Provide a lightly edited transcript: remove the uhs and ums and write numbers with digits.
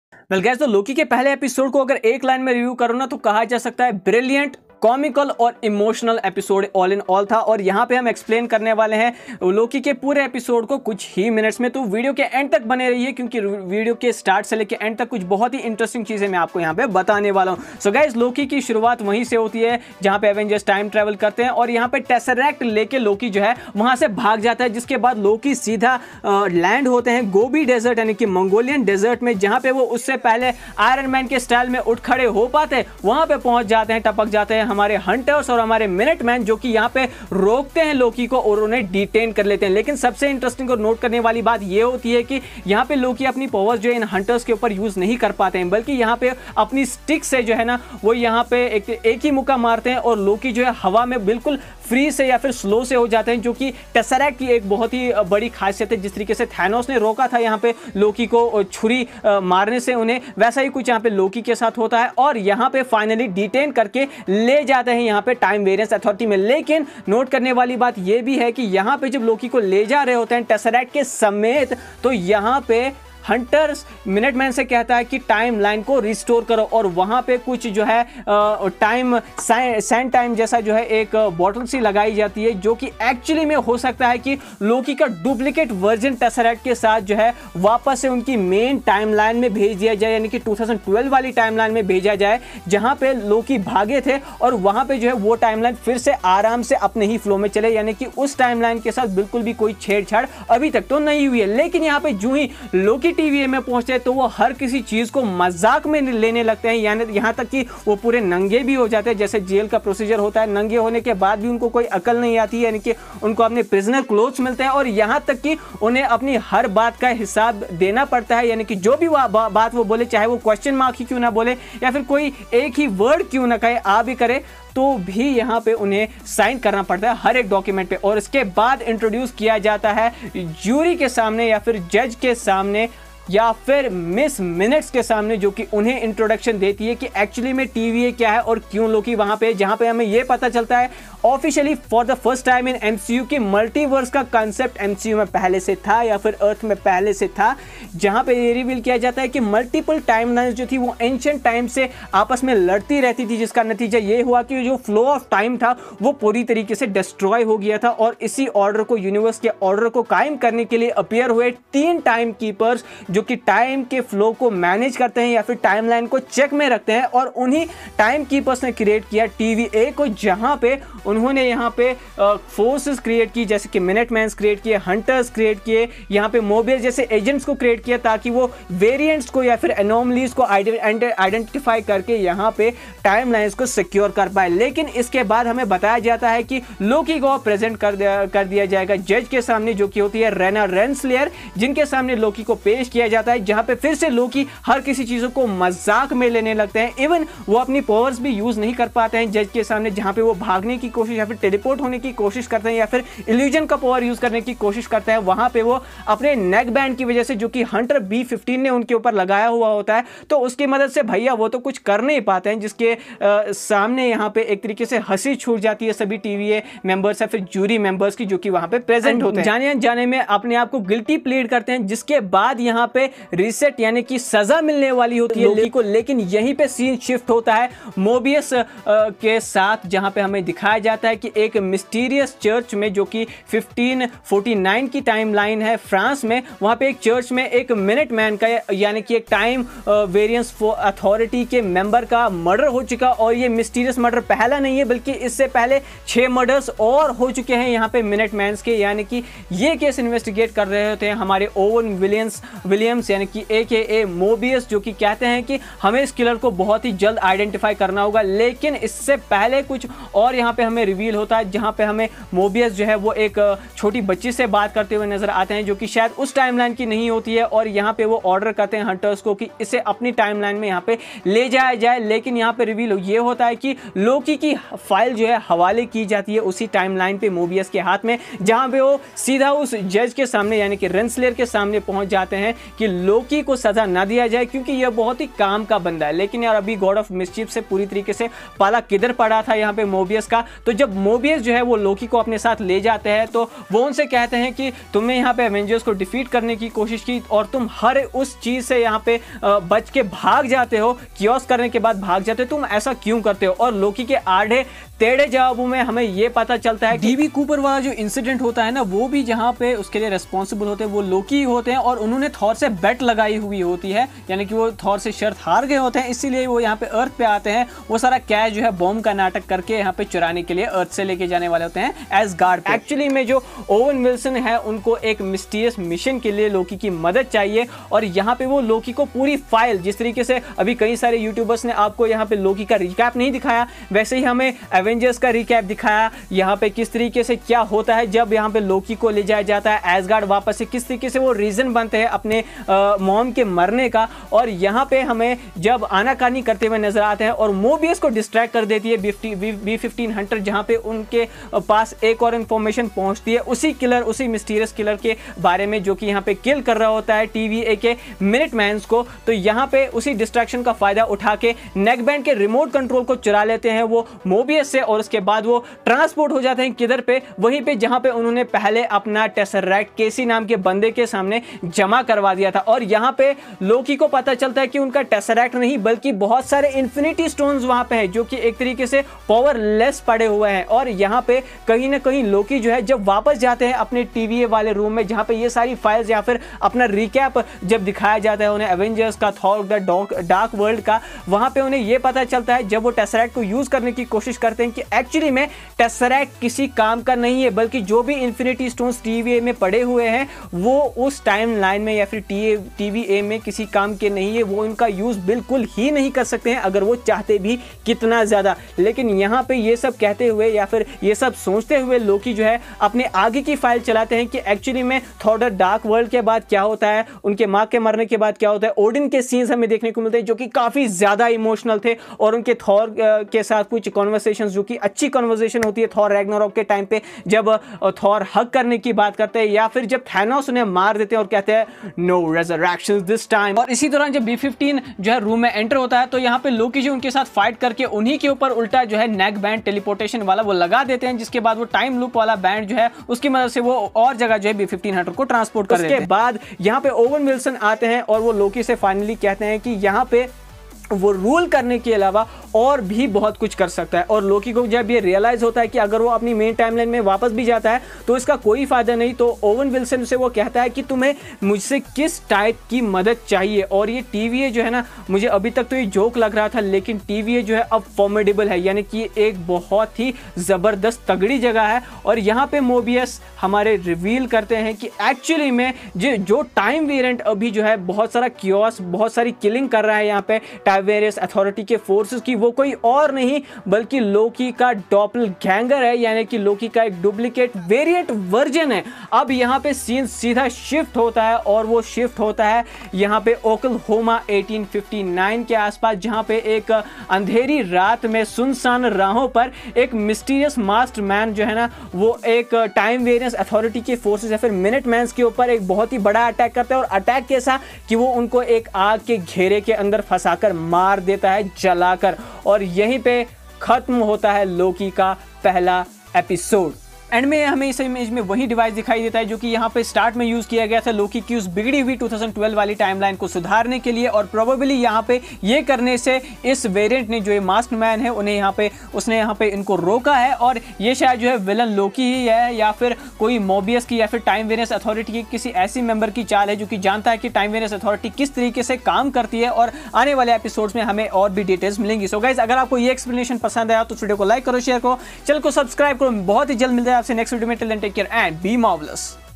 Well guys, तो लोकी के पहले एपिसोड को अगर एक लाइन में रिव्यू करो ना तो कहा जा सकता है ब्रिलियंट, कॉमिकल और emotional episode all in all था। और यहाँ पे हम एक्सप्लेन करने वाले हैं लोकी के पूरे एपिसोड को कुछ ही मिनट्स में, तो वीडियो के एंड तक बने रहिए क्योंकि वीडियो के स्टार्ट से लेकर एंड तक कुछ बहुत ही इंटरेस्टिंग चीजें मैं आपको यहाँ पे बताने वाला हूँ। सो गाइस, लोकी की शुरुआत वहीं से होती है जहाँ पे एवेंजर्स टाइम ट्रेवल करते हैं और यहाँ पे टेसरैक्ट लेके लोकी जो है वहां से भाग जाता है, जिसके बाद लोकी सीधा लैंड होते हैं गोबी डेजर्ट यानी कि मंगोलियन डेजर्ट में, जहाँ पे वो उससे पहले आयरन मैन के स्टाइल में उठ खड़े हो पाते, वहां पे पहुंच जाते हैं, टपक जाते हैं हमारे हंटर्स और हमारे मिनटमैन, जो कि यहां पे रोकते हैं लोकी को और उन्हें डिटेन कर लेते हैं। लेकिन सबसे इंटरेस्टिंग और नोट करने वाली बात यह होती है कि यहां पे लोकी अपनी पावर्स जो है इन हंटर्स के ऊपर यूज नहीं कर पाते हैं, बल्कि यहां पे अपनी स्टिक से जो है ना वो यहां पे एक ही मुक्का मारते हैं और लोकी जो है हवा में बिल्कुल फ्री से या फिर स्लो से हो जाते हैं, जो कि टेसरैक्ट की एक बहुत ही बड़ी खासियत है। जिस तरीके से थैनोस ने रोका था यहाँ पे लोकी को छुरी मारने से उन्हें, वैसा ही कुछ यहाँ पे लोकी के साथ होता है और यहाँ पे फाइनली डिटेन करके ले जाते हैं यहाँ पे टाइम वेरिएंस अथॉरिटी में। लेकिन नोट करने वाली बात यह भी है कि यहाँ पे जब लोकी को ले जा रहे होते हैं टेसरैक्ट के समेत, तो यहाँ पे हंटर्स मिनटमैन से कहता है कि टाइम लाइन को रिस्टोर करो और वहां पे कुछ जो है टाइम सैंड टाइम जैसा जो है एक बॉटल सी लगाई जाती है, जो कि एक्चुअली में हो सकता है कि लोकी का डुप्लीकेट वर्जन टेसरैक्ट के साथ जो है वापस से उनकी मेन टाइमलाइन में भेज दिया जाए, यानी कि 2012 वाली टाइमलाइन में भेजा जाए जहां पे लोकी भागे थे और वहां पे जो है वो टाइमलाइन फिर से आराम से अपने ही फ्लो में चले, यानी कि उस टाइमलाइन के साथ बिल्कुल भी कोई छेड़छाड़ अभी तक तो नहीं हुई है। लेकिन यहाँ पे जो ही लोकी टीवी में पहुंचते तो वो हर किसी चीज को मजाक में लेने लगते हैं, यानी यहां तक कि वो पूरे नंगे भी हो जाते हैं, जैसे जेल का प्रोसीजर होता है। नंगे होने के बाद भी उनको कोई अकल नहीं आती है, यानी कि उनको अपने प्रिजनर क्लोथ्स मिलते हैं और यहां तक कि उन्हें अपनी हर बात का हिसाब देना पड़ता है, यानी कि जो भी बात वो बोले, चाहे वो क्वेश्चन मार्क ही क्यों ना बोले या फिर कोई एक ही वर्ड क्यों ना कहे, आ भी करे तो भी यहाँ पे उन्हें साइन करना पड़ता है हर एक डॉक्यूमेंट पे। और इसके बाद इंट्रोड्यूस किया जाता है ज्यूरी के सामने या फिर जज के सामने या फिर मिस मिनट्स के सामने, जो कि उन्हें इंट्रोडक्शन देती है कि एक्चुअली में टीवीए क्या है और क्यों लोकी वहां पे, जहां पे हमें यह पता चलता है officially for the first time in MCU की मल्टीवर्स का कांसेप्ट एमसीयू में पहले से था या फिर अर्थ में पहले से था, जहां पे ये रिवील किया जाता है कि मल्टीपल टाइमलाइंस जो थी वो एंशिएंट टाइम से आपस में लड़ती रहती थी, जिसका नतीजा ये हुआ कि जो फ्लो ऑफ टाइम था वो पूरी तरीके से डिस्ट्रॉय हो गया था और इसी ऑर्डर को, यूनिवर्स के ऑर्डर को कायम करने के लिए अपीयर हुए 3 टाइम कीपर्स, जो कि टाइम के फ्लो को मैनेज करते हैं या फिर टाइमलाइन को चेक में रखते हैं। और उन्हीं टाइम कीपर्स ने क्रिएट किया टीवीए को, जहां पे उन्होंने यहां पे फोर्सेस क्रिएट की, जैसे कि मिनटमैन्स क्रिएट किए, हंटर्स क्रिएट किए, यहां पे मोबियस जैसे एजेंट्स को क्रिएट किया ताकि वो वेरिएंट्स को या फिर एनोमलीज को आइडेंटिफाई करके यहां पे टाइमलाइंस को सिक्योर कर पाए। लेकिन इसके बाद हमें बताया जाता है कि लोकी को प्रेजेंट कर दिया जाएगा जज के सामने, जो कि होती है रेना रेंसलेयर, जिनके सामने लोकी को पेश किया जाता है, जहां पे फिर से लोकी हर किसी चीजों को मजाक में लेने लगते हैं। इवन वो अपनी पावर्स भी यूज नहीं कर पाते हैं जज के सामने, जहां पे वो भागने की कोशिश या फिर टेलीपोर्ट होने की कोशिश करते हैं या फिर इल्यूजन का पावर यूज करने की कोशिश करते हैं, वहां पे वो अपने नेक बैंड की वजह से, जो कि हंटर B15 ने उनके ऊपर लगाया हुआ होता है, तो उसकी मदद से भैया वो तो कुछ कर नहीं पाते हैं, जिसके सामने यहाँ पे एक तरीके से हंसी छूट जाती है सभी टीवीए मेंबर्स या फिर जूरी मेंबर्स की, जो कि वहां पे प्रेजेंट होते हैं। जाने में अपने आप को गिल्टी प्लीड करते हैं, जिसके बाद यहाँ पे रीसेट यानी कि सजा मिलने वाली होती है लोकी को। लेकिन यहीं पे सीन शिफ्ट होता है मोबियस के साथ, जहां पे हमें दिखाया जाता है कि एक मिस्टीरियस चर्च में, जो कि 1549 की टाइमलाइन है फ्रांस में, वहां पे एक चर्च में एक मिनटमैन का यानी कि एक टाइम वेरिएंस अथॉरिटी के मेंबर का मर्डर हो चुका। और ये मिस्टीरियस मर्डर पहला नहीं है, बल्कि इससे पहले 6 मर्डर्स और हो चुके हैं यहाँ पे मिनटमैन्स के, यानी कि ये केस इन्वेस्टिगेट कर रहे होते हैं हमारे ओवन विलियम्स यानी कि AKA मोबियस, जो कि कहते हैं कि हमें इस किलर को बहुत ही जल्द आइडेंटिफाई करना होगा। लेकिन इससे पहले कुछ और यहाँ पे हमें रिवील होता है, जहाँ पे हमें मोबियस जो है वो एक छोटी बच्ची से बात करते हुए नजर आते हैं, जो कि शायद उस टाइमलाइन की नहीं होती है, और यहाँ पे वो ऑर्डर करते हैं हंटर्स को कि इसे अपनी टाइमलाइन में यहाँ पे ले जाया जाए। लेकिन यहाँ पे रिवील ये होता है कि लोकी की फाइल जो है हवाले की जाती है उसी टाइमलाइन पे मोबियस के हाथ में, जहाँ पे वो सीधा उस जज के सामने यानी कि रेंसलेयर के सामने पहुंच जाते हैं, कि लोकी को सजा ना दिया जाए क्योंकि यह बहुत ही काम का बंदा है। लेकिन यार अभी गॉड ऑफ मिस्चीफ से पूरी तरीके से पाला किधर पड़ा था यहाँ पे मोबियस का। तो जब मोबियस जो है वो लोकी को अपने साथ ले जाते हैं तो वो उनसे कहते हैं कि तुमने यहाँ पे एवेंजर्स को डिफीट करने की कोशिश की और तुम हर उस चीज से यहाँ पे बच के भाग जाते हो, कियोस करने के बाद भाग जाते हो, तुम ऐसा क्यों करते हो। और लोकी के आधे टेढ़े जवाबों में हमें यह पता चलता है डीबी कूपर वाला जो इंसिडेंट होता है ना, वो भी जहाँ पे उसके लिए रेस्पॉन्सिबल होते हैं वो लोकी होते हैं और उन्होंने थॉर से बेट लगाई हुई होती है, यानी कि वो थॉर से शर्त हार गए होते हैं, इसीलिए वो यहाँ पे अर्थ पे आते हैं। वो सारा कैश जो है बॉम्ब का नाटक करके यहाँ पे चुराने के लिए अर्थ से लेके जाने वाले होते हैं एसगार्ड पे। एक्चुअली में जो ओवन विल्सन है उनको एक मिस्टीरियस मिशन के लिए लोकी की मदद चाहिए और यहाँ पे वो लोकी को पूरी फाइल, जिस तरीके से अभी कई सारे यूट्यूबर्स ने आपको यहाँ पे लोकी का रिकैप नहीं दिखाया, वैसे ही हमें एवेंजर्स का रिकैप दिखाया यहाँ पे किस तरीके से क्या होता है जब यहाँ पे लोकी को ले जाया जाता है एसगार्ड वापस से, किस तरीके से वो रीजन बनते हैं अपने मॉम के मरने का। और यहाँ पे हमें जब आनाकानी करते हुए नजर आते हैं और मोबियस को डिस्ट्रैक्ट कर देती है B-15 हंटर, जहाँ पे उनके पास एक और इंफॉर्मेशन पहुंचती है उसी किलर, उसी मिस्टीरियस किलर के बारे में जो कि यहाँ पे किल कर रहा होता है TVA के मिनटमैन्स को। तो यहाँ पे उसी डिस्ट्रैक्शन का फायदा उठा के नेकबैंड के रिमोट कंट्रोल को चुरा लेते हैं वो मोबियस से और उसके बाद वो ट्रांसपोर्ट हो जाते हैं किधर पे, वहीं पे जहां पे उन्होंने पहले अपना टेसरैक्ट केसी नाम के बंदे के सामने जमा करवा दिया था। और यहां पे लोकी को पता चलता है कि उनका टेसरैक्ट नहीं बल्कि बहुत सारे इन्फिनिटी स्टोन्स वहां पे है जो कि एक तरीके से पावरलेस पड़े हुए हैं। और यहां पे कहीं ना कहीं लोकी जो है जब वापस जाते हैं अपने TVA वाले रूम में जहां पे ये सारी फाइल्स या फिर अपना रिकैप जब दिखाया जाता है उन्हें एवेंजर्स का, थॉर द डार्क वर्ल्ड का, वहां पे उन्हें यह पता चलता है जब वो टेसरैक्ट को यूज करने की कोशिश करते हैं कि एक्चुअली में टेसरैक्ट किसी काम का नहीं है बल्कि जो भी इन्फिनिटी स्टोन्स TVA में पड़े हुए हैं वो उस टाइम लाइन में या फिर TVA में किसी काम के नहीं है, वो इनका यूज बिल्कुल ही नहीं कर सकते हैं अगर वो चाहते भी कितना ज्यादा। लेकिन यहाँ पे ये सब कहते हुए या फिर ये सब सोचते हुए लोकी जो है अपने आगे की फाइल चलाते हैं कि एक्चुअली में थॉर द डार्क वर्ल्ड के बाद क्या होता है, उनके माँ के मरने के बाद क्या होता है। ओडिन के सीन्स हमें देखने को मिलते हैं जो कि काफी ज्यादा इमोशनल थे और उनके थॉर के साथ कुछ कॉन्वर्सेशंस जो कि अच्छी कॉन्वर्सेशन होती है थॉर रैग्नारोक के टाइम पे जब थॉर हग करने की बात करते हैं या फिर जब थैनोस उन्हें मार देते हैं और कहते हैं नो रेजरेक्शंस दिस टाइम। और इसी दौरान जब B-15 जो है रूम में एंटर होता है तो यहाँ पे लोकी जो उनके साथ फाइट करके उन्हीं के ऊपर उल्टा जो है नेक बैंड टेलीपोर्टेशन वाला वो लगा देते हैं, जिसके बाद वो टाइम लूप वाला बैंड जो है उसकी मदद से वो और जगह जो है B-15 हंटर को ट्रांसपोर्ट कर देते हैं। उसके बाद यहाँ पे ओवन विल्सन आते हैं और वो लोकी से फाइनली कहते हैं कि यहाँ पे वो रूल करने के अलावा और भी बहुत कुछ कर सकता है। और लोकी को जब ये रियलाइज होता है कि अगर वो अपनी मेन टाइमलाइन में वापस भी जाता है तो इसका कोई फायदा नहीं, तो ओवन विल्सन से वो कहता है कि तुम्हें मुझसे किस टाइप की मदद चाहिए। और ये TVA जो है ना, मुझे अभी तक तो ये जोक लग रहा था लेकिन TVA जो है अब फॉर्मिडेबल है, यानी कि एक बहुत ही ज़बरदस्त तगड़ी जगह है। और यहाँ पे मोबियस हमारे रिवील करते हैं कि एक्चुअली में जो टाइम वेरिएंट अभी जो है बहुत सारा कियोस, बहुत सारी किलिंग कर रहा है यहाँ पे टाइवेरियस अथॉरिटी के फोर्सेस की, वो कोई और नहीं बल्कि लोकी का डॉपलगैंगर है, यानी कि लोकी का एक डुप्लीकेट वेरिएंट वर्जन है। अब यहाँ पे सीन सीधा शिफ्ट होता है और वो शिफ्ट होता है यहाँ पे ओक्लाहोमा 1859 के आसपास, जहाँ पे एक अंधेरी रात में सुनसान राहों पर एक मिस्टीरियस मास्टरमैन जो है ना वो एक टाइम वेरिएंस अथॉरिटी के फोर्सेस या फिर मिनटमैन्स के ऊपर एक बहुत ही बड़ा अटैक करता है। और अटैक कैसा कि वो उनको एक आग के घेरे के अंदर फंसाकर मार देता है जलाकर। और यहीं पे खत्म होता है लोकी का पहला एपिसोड। एंड में हमें इस इमेज में वही डिवाइस दिखाई देता है जो कि यहाँ पे स्टार्ट में यूज किया गया था लोकी की उस बिगड़ी हुई 2012 वाली टाइमलाइन को सुधारने के लिए। और प्रोबेबली यहाँ पे ये करने से इस वेरिएंट ने जो ये मास्टरमैन है उन्हें यहाँ पे उसने यहाँ पे इनको रोका है। और ये शायद जो है विलन लोकी ही है या फिर कोई मोबियस की या फिर टाइम वेरिएंस अथॉरिटी की किसी ऐसी मेंबर की चाल है जो कि जानता है कि टाइम वेरिएंस अथॉरिटी किस तरीके से काम करती है। और आने वाले एपिसोड्स में हमें और भी डिटेल्स मिलेंगी। सो गाइस, अगर आपको ये एक्सप्लेनेशन पसंद आया तो वीडियो को लाइक करो, शेयर करो, चैनल को सब्सक्राइब करो। बहुत ही जल्द मिलते हैं आपसे नेक्स्ट वीडियो में। Till then take care and be marvellous.